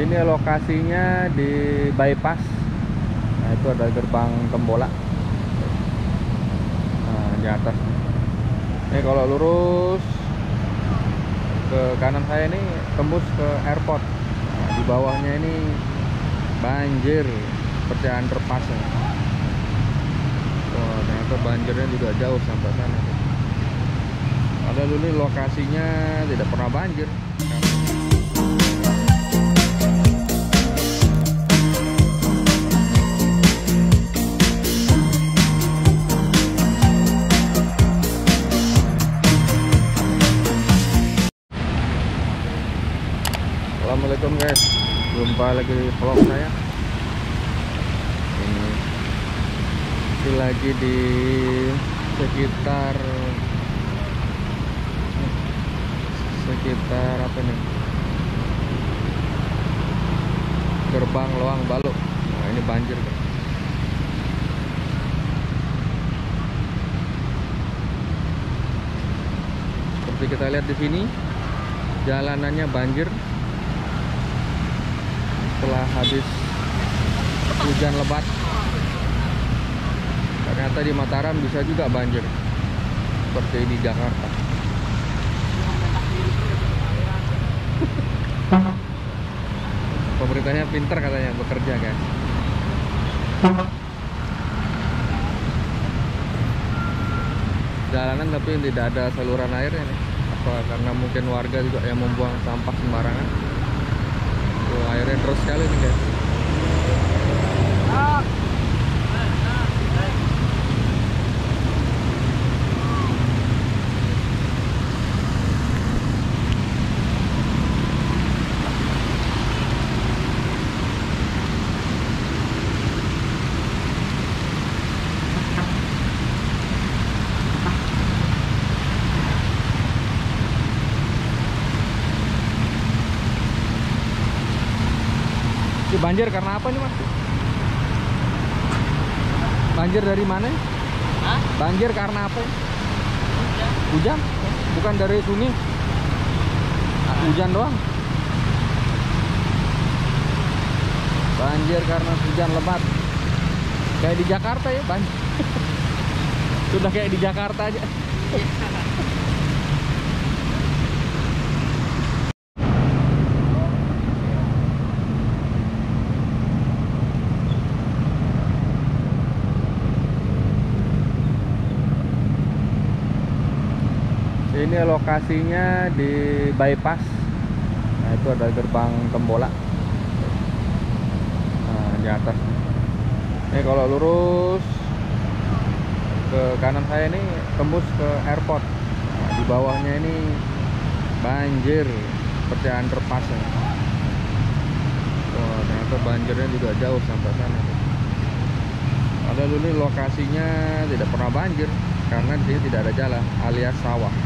Ini lokasinya di bypass. Nah, itu ada gerbang Tembola. Nah, di atas. Ini kalau lurus ke kanan saya ini tembus ke airport. Nah, di bawahnya ini banjir seperti underpass. Oh, ternyata banjirnya juga jauh sampai sana. Padahal dulu ini lokasinya tidak pernah banjir. Assalamualaikum guys, jumpa lagi di vlog saya. Ini lagi di sekitar apa nih? Gerbang Loang Balu. Nah, ini banjir guys. Seperti kita lihat di sini, jalanannya banjir. Setelah habis hujan lebat, ternyata di Mataram bisa juga banjir seperti di Jakarta. Pemerintahnya pinter katanya bekerja guys. Jalanan tapi tidak ada saluran airnya nih. Apa karena mungkin warga juga yang membuang sampah sembarangan. Airnya terus sekali nih guys. Banjir karena apa nih mas? Banjir dari mana? Hah? Banjir karena apa? Hujan? Bukan dari sungai? Hujan doang? Banjir karena hujan lebat. Kayak di Jakarta ya banjir. Sudah kayak di Jakarta aja. Ini lokasinya di bypass. Nah, itu ada gerbang Tembola. Nah, di atas. Ini kalau lurus ke kanan saya ini tembus ke airport. Nah, di bawahnya ini banjir seperti underpass. Oh, ternyata banjirnya juga jauh sampai sana. Padahal dulu ini lokasinya tidak pernah banjir karena di sini tidak ada jalan alias sawah.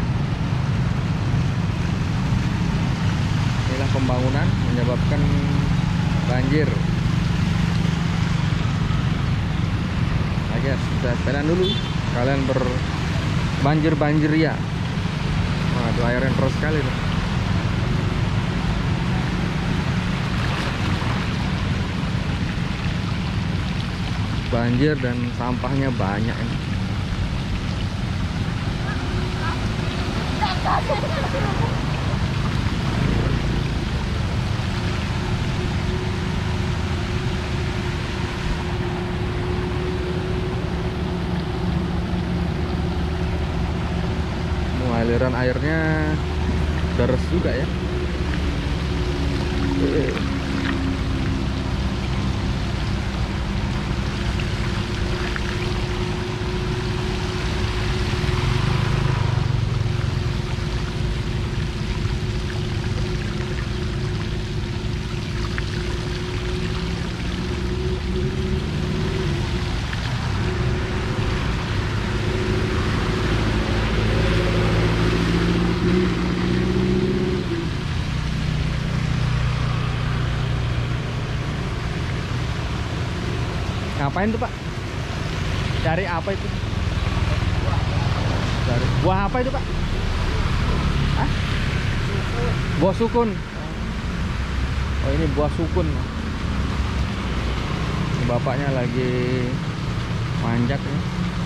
Inilah pembangunan menyebabkan banjir. Nah guys, kita sepedaan dulu. Kalian berbanjir ya. Wah, itu airnya terus sekali nih. Banjir dan sampahnya banyak ini. Aliran airnya deras juga ya. Ngapain tuh Pak? Cari apa itu? Cari buah apa itu Pak? Hah? Buah sukun. Oh, ini buah sukun. Bapaknya lagi manjak nih,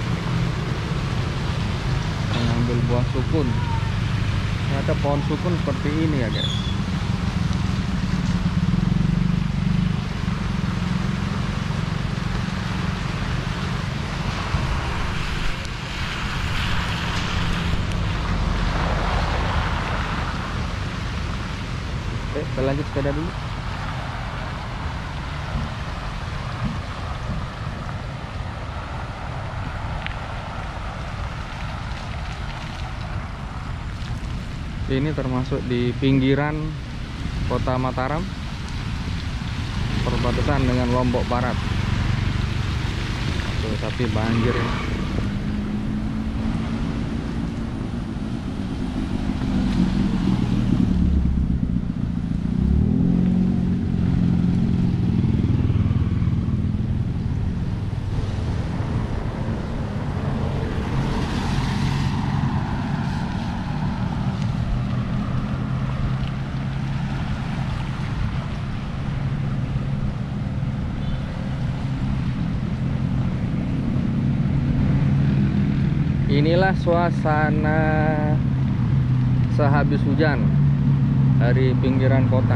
mengambil buah sukun. Ternyata pohon sukun seperti ini ya guys. Kita lanjut sepeda dulu. Ini termasuk di pinggiran kota Mataram, perbatasan dengan Lombok Barat. Tuh, tapi banjir ya. Inilah suasana sehabis hujan dari pinggiran kota.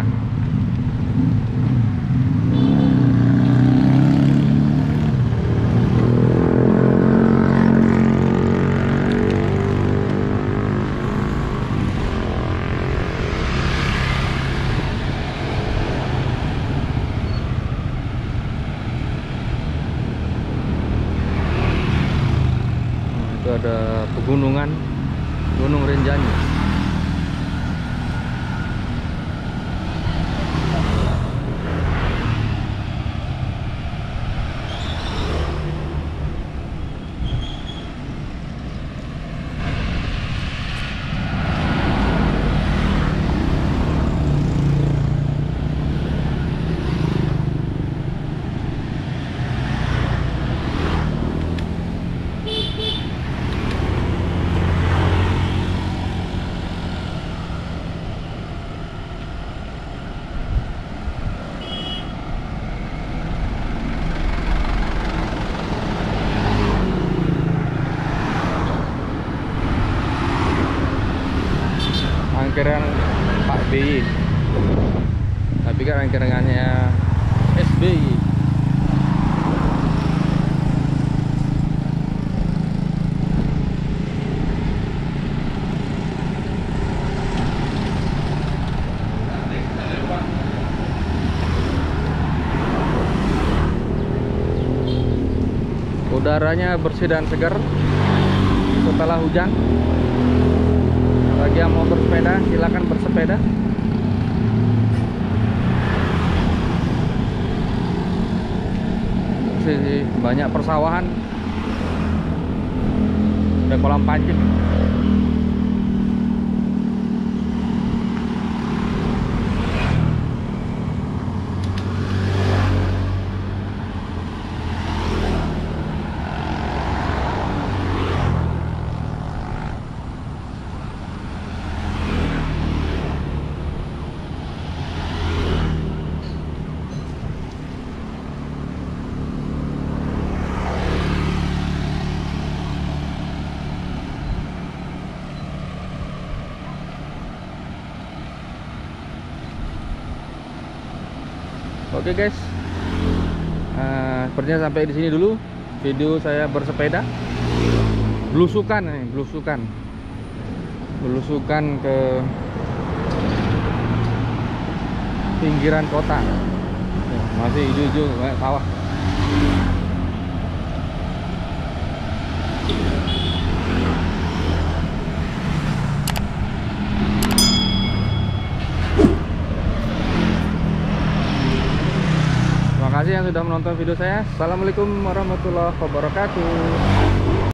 Ada pegunungan Gunung Rinjani. Angkeran Pak BY, tapi kan angkerannya SBY. Udaranya bersih dan segar setelah hujan. Bagi yang mau bersepeda, silakan bersepeda. Banyak persawahan, ada kolam pancing. Oke guys, sepertinya sampai di sini dulu video saya bersepeda, belusukan ke pinggiran kota. Masih hijau-hijau banyak sawah. Terima kasih yang sudah menonton video saya. Assalamualaikum warahmatullahi wabarakatuh.